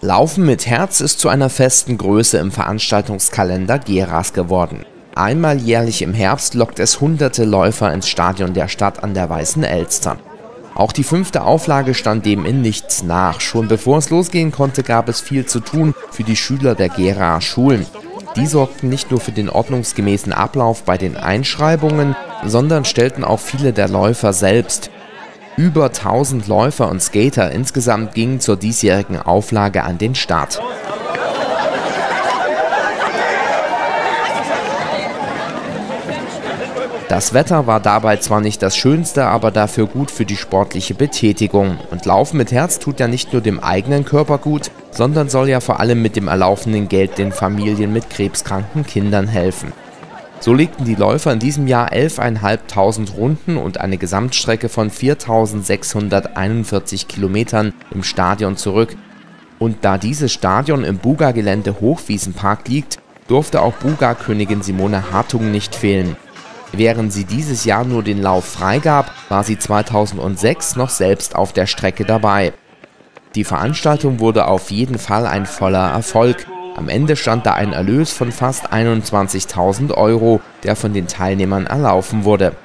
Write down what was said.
Laufen mit Herz ist zu einer festen Größe im Veranstaltungskalender Geras geworden. Einmal jährlich im Herbst lockt es hunderte Läufer ins Stadion der Stadt an der Weißen Elster. Auch die 5. Auflage stand dem in nichts nach. Schon bevor es losgehen konnte, gab es viel zu tun für die Schüler der Gera-Schulen. Die sorgten nicht nur für den ordnungsgemäßen Ablauf bei den Einschreibungen, sondern stellten auch viele der Läufer selbst. Über 1000 Läufer und Skater insgesamt gingen zur diesjährigen Auflage an den Start. Das Wetter war dabei zwar nicht das Schönste, aber dafür gut für die sportliche Betätigung. Und Laufen mit Herz tut ja nicht nur dem eigenen Körper gut, sondern soll ja vor allem mit dem erlaufenden Geld den Familien mit krebskranken Kindern helfen. So legten die Läufer in diesem Jahr 11.500 Runden und eine Gesamtstrecke von 4.641 Kilometern im Stadion zurück. Und da dieses Stadion im Buga-Gelände Hochwiesenpark liegt, durfte auch Buga-Königin Simone Hartung nicht fehlen. Während sie dieses Jahr nur den Lauf freigab, war sie 2006 noch selbst auf der Strecke dabei. Die Veranstaltung wurde auf jeden Fall ein voller Erfolg. Am Ende stand da ein Erlös von fast 21.000 €, der von den Teilnehmern erlaufen wurde.